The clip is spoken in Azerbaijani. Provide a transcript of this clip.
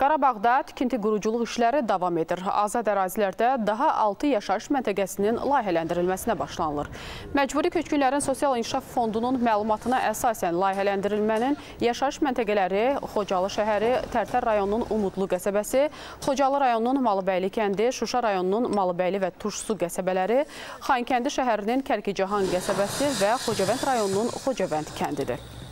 Qarabağda tikinti quruculuq işləri davam edir. Azad ərazilərdə daha 6 yaşayış məntəqəsinin layihələndirilməsinə başlanılır. Məcburi Köçkünlərin Sosial İnkişaf Fondunun məlumatına əsasən layihələndirilmənin yaşayış məntəqələri Xocalı şəhəri, Tərtər rayonunun Umudlu qəsəbəsi, Xocalı rayonunun Malıbəyli kəndi, Şuşa rayonunun Malıbəyli və Turşsu qəsəbələri, Xankəndi şəhərinin Kərkicahan qəsəbəsi və Xocavənd rayonunun Xocavənd kəndidir.